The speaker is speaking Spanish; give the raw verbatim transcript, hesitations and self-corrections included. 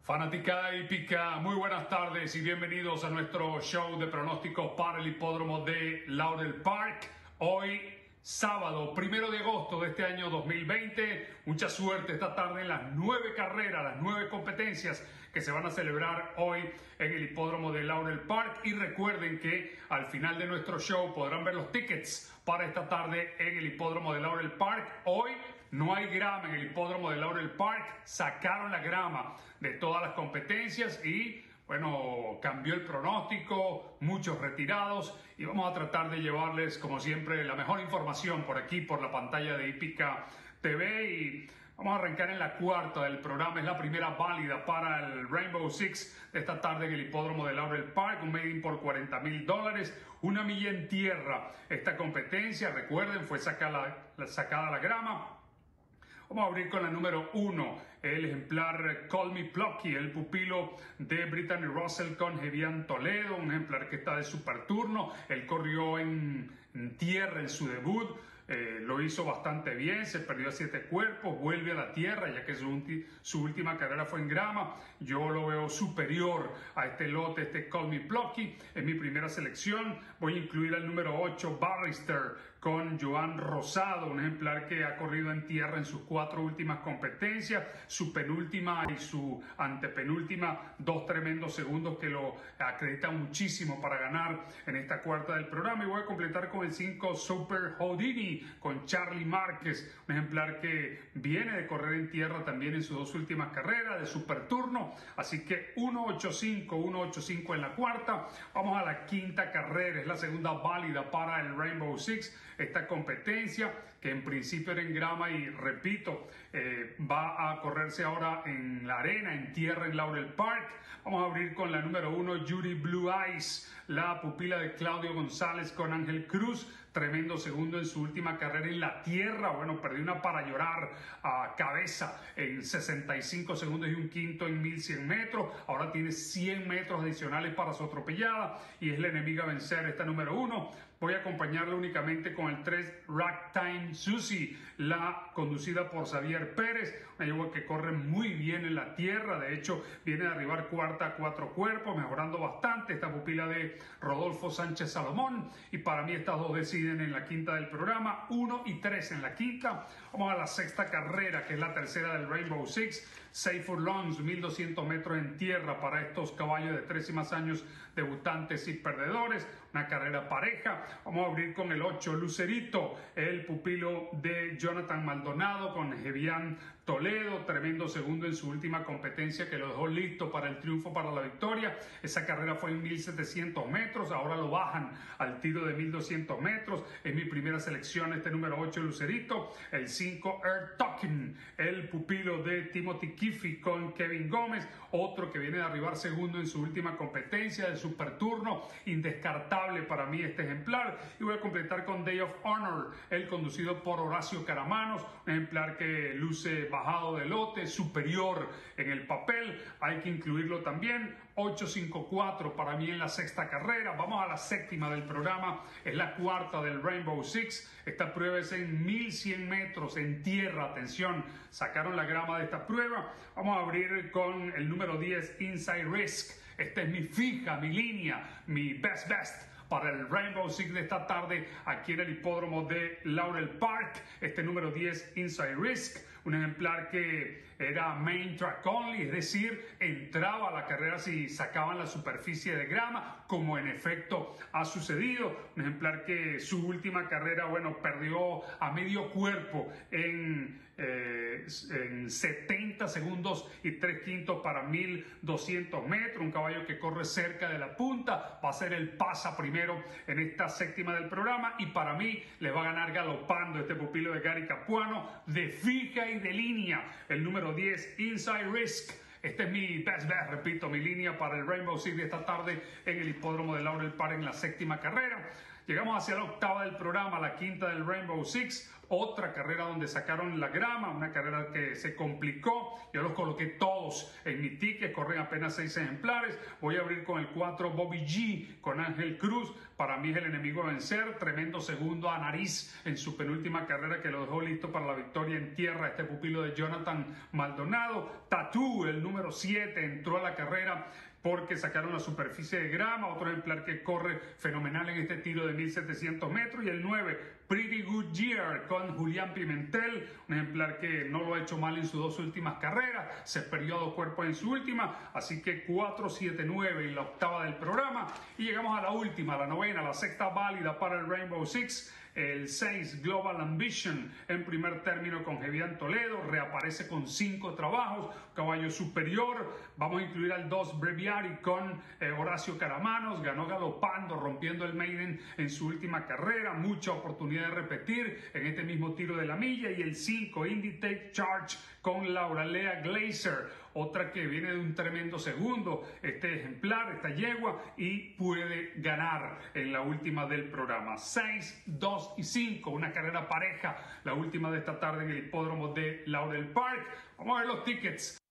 Fanaticada hípica, muy buenas tardes y bienvenidos a nuestro show de pronósticos para el hipódromo de Laurel Park. Hoy, sábado, primero de agosto de este año dos mil veinte. Mucha suerte esta tarde en las nueve carreras, las nueve competencias que se van a celebrar hoy en el hipódromo de Laurel Park. Y recuerden que al final de nuestro show podrán ver los tickets para esta tarde en el hipódromo de Laurel Park. Hoy no hay grama en el hipódromo de Laurel Park. Sacaron la grama de todas las competencias y bueno, cambió el pronóstico, muchos retirados y vamos a tratar de llevarles como siempre la mejor información por aquí, por la pantalla de Hípica T V. Y vamos a arrancar en la cuarta del programa, es la primera válida para el Rainbow Six de esta tarde en el hipódromo de Laurel Park, un maiden por cuarenta mil dólares, una milla en tierra. Esta competencia, recuerden, fue sacada la, sacada la grama. Vamos a abrir con la número uno, el ejemplar Call Me Plucky, el pupilo de Brittany Russell con Gevian Toledo, un ejemplar que está de super turno. Él corrió en, en tierra en su debut, eh, lo hizo bastante bien, se perdió a siete cuerpos, vuelve a la tierra ya que su, su última carrera fue en grama. Yo lo veo superior a este lote, este Call Me Plucky. En mi primera selección voy a incluir al número ocho, Barrister, con Joan Rosado, un ejemplar que ha corrido en tierra en sus cuatro últimas competencias, su penúltima y su antepenúltima, dos tremendos segundos que lo acreditan muchísimo para ganar en esta cuarta del programa. Y voy a completar con el cinco, Super Houdini, con Charlie Márquez, un ejemplar que viene de correr en tierra también en sus dos últimas carreras de super turno. Así que uno ocho cinco, uno ocho cinco en la cuarta. Vamos a la quinta carrera, es la segunda válida para el Rainbow Six. Esta competencia que en principio era en grama y repito, eh, va a correrse ahora en la arena, en tierra en Laurel Park. Vamos a abrir con la número uno, Judy Blue Eyes, la pupila de Claudio González con Ángel Cruz. Tremendo segundo en su última carrera en la tierra. Bueno, perdió una para llorar a cabeza en sesenta y cinco segundos y un quinto en mil cien metros. Ahora tiene cien metros adicionales para su atropellada y es la enemiga a vencer, esta número uno. Voy a acompañarla únicamente con el tres, Ragtime Susie, la conducida por Xavier Pérez, una yegua que corre muy bien en la tierra. De hecho, viene de arribar cuarta a cuatro cuerpos, mejorando bastante esta pupila de Rodolfo Sánchez Salomón. Y para mí estas dos deciden en la quinta del programa, uno y tres en la quinta. Vamos a la sexta carrera, que es la tercera del Rainbow Six. seis furlongs, mil doscientos metros en tierra para estos caballos de tres y más años, debutantes y perdedores. Una carrera pareja. Vamos a abrir con el ocho, Lucerito, el pupilo de Jonathan Maldonado con Gevian Toledo. Tremendo segundo en su última competencia que lo dejó listo para el triunfo, para la victoria. Esa carrera fue en mil setecientos metros. Ahora lo bajan al tiro de mil doscientos metros. Es mi primera selección, este número ocho, Lucerito. El cinco, Earth Talking, el pupilo de Timothy Kiffy con Kevin Gómez, otro que viene de arribar segundo en su última competencia de super turno. Indescartable para mí este ejemplar. Y voy a completar con Day of Honor, el conducido por Horacio Caramanos, un ejemplar que luce bajado de lote, superior en el papel. Hay que incluirlo también. ocho cinco cuatro para mí en la sexta carrera. Vamos a la séptima del programa, es la cuarta del Rainbow Six. Esta prueba es en mil cien metros en tierra. Atención, sacaron la grama de esta prueba. Vamos a abrir con el número diez, Inside Risk. Esta es mi fija, mi línea, mi best best para el Rainbow Six de esta tarde aquí en el hipódromo de Laurel Park. Este número diez, Inside Risk, un ejemplar que era main track only, es decir, entraba a la carrera si sacaban la superficie de grama, como en efecto ha sucedido. Un ejemplar que su última carrera, bueno, perdió a medio cuerpo en, eh, en setenta segundos y tres quintos para mil doscientos metros. Un caballo que corre cerca de la punta, va a ser el pasa primero en esta séptima del programa y para mí le va a ganar galopando este pupilo de Gary Capuano de fija y de línea, el número diez, Inside Risk. Este es mi best bet, repito, mi línea para el Rainbow Six de esta tarde en el hipódromo de Laurel Park en la séptima carrera. Llegamos hacia la octava del programa, la quinta del Rainbow Six, otra carrera donde sacaron la grama, una carrera que se complicó. Yo los coloqué todos en mi ticket, corren apenas seis ejemplares. Voy a abrir con el cuatro, Bobby G, con Ángel Cruz. Para mí es el enemigo a vencer, tremendo segundo a nariz en su penúltima carrera que lo dejó listo para la victoria en tierra, este pupilo de Jonathan Maldonado. Tattoo, el número siete, entró a la carrera porque sacaron la superficie de grama, otro ejemplar que corre fenomenal en este tiro de mil setecientos metros, y el nueve, Pretty Good Year, con Julián Pimentel, un ejemplar que no lo ha hecho mal en sus dos últimas carreras, se perdió dos cuerpos en su última, así que cuatro, siete, nueve en la octava del programa, y llegamos a la última, la novena, la sexta válida para el Rainbow Six, el seis, Global Ambition, en primer término con Gevian Toledo, reaparece con cinco trabajos, caballo superior, vamos a incluir al dos, Breviary, con eh, Horacio Caramanos, ganó galopando, rompiendo el maiden en su última carrera, mucha oportunidad de repetir en este mismo tiro de la milla, y el cinco, Indy Take Charge, con Laura Lea Glazer, otra que viene de un tremendo segundo, este ejemplar, esta yegua, y puede ganar en la última del programa. seis, dos y cinco, una carrera pareja, la última de esta tarde en el hipódromo de Laurel Park. Vamos a ver los tickets.